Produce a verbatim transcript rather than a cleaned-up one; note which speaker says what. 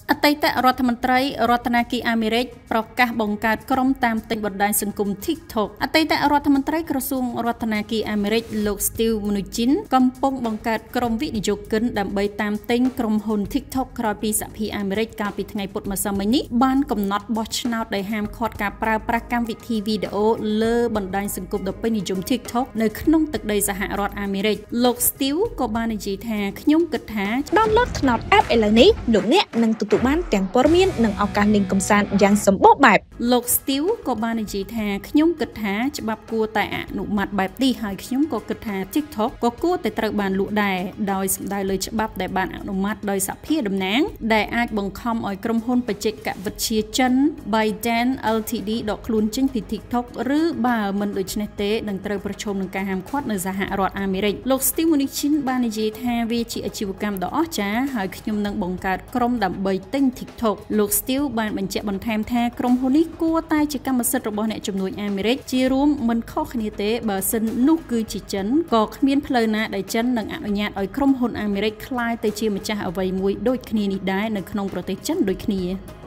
Speaker 1: អតីតរដ្ឋមន្ត្រីរដ្ឋាភិបាលអាមេរិកប្រកាសបង្កើតក្រុមតាមទិញបណ្ដាញសង្គម TikTok អតីតរដ្ឋមន្ត្រីក្រសួងរដ្ឋាភិបាលអាមេរិកលោក Steve Mnuchin កំពុងបង្កើតក្រុមវិនិយោគិនដើម្បីតាមទិញក្រុមហ៊ុន TikTok ក្រោយពីសហភាពអាមេរិកកាលពីថ្ងៃពុធម្សិលមិញនេះបានកំណត់បោះឆ្នោតដោយហាមឃាត់ការប្រើប្រាស់កម្មវិធីវីដេអូលើបណ្ដាញសង្គមដ៏ពេញនិយម TikTok នៅក្នុងទឹកដីសហរដ្ឋអាមេរិកលោក Steve ក៏បាននិយាយថាខ្ញុំគិតថា
Speaker 2: download ថ្នោត app ឥឡូវនេះលោកអ្នកនឹងទទួលបានទាំងព័ត៌មាននិងឱកាសលេងកម្សាន្តយ៉ាងសម្បូរបែប
Speaker 1: លោក Steve ក៏បាននិយាយថាខ្ញុំគិតថាច្បាប់គួរតែអនុម័តបែបនេះហើយខ្ញុំក៏គិតថា TikTok ក៏គួរតែត្រូវបានលក់ដែរដោយសំដៅលើច្បាប់ដែលបានអនុម័តដោយសភាតំណាងដែលអាចបង្ខំឲ្យក្រុមហ៊ុនបច្ចេកវិទ្យាចិន ByteDance អែល ទី ឌី ដកខ្លួនចេញពី TikTok ឬបើមិនដូច្នេះទេនឹងត្រូវប្រឈមនឹងការហាមឃាត់នៅសហរដ្ឋអាមេរិកលោក Steve Mnuchin បាននិយាយថាវាជាអាជីវកម្មដ៏អស្ចារ្យហើយខ្ញុំនឹងបង្កើតក្រុមដើម្បីទិញ TikTok លោក Steve បានបញ្ជាក់បន្ថែមថាក្រុមហ៊ុននេះគួរតែជាកម្មសិទ្ធិរបស់អ្នកជំនួញអាមេរិកជារួមមិនខុសគ្នាទេបើសិននោះគឺជាចិនក៏គ្មានផ្លូវណាដែលចិននឹងអនុញ្ញាតឲ្យក្រុមហ៊ុនអាមេរិកក្លាយទៅជាម្ចាស់អ្វីមួយដូចគ្នានេះដែរនៅក្នុងប្រទេសចិនដូចគ្នា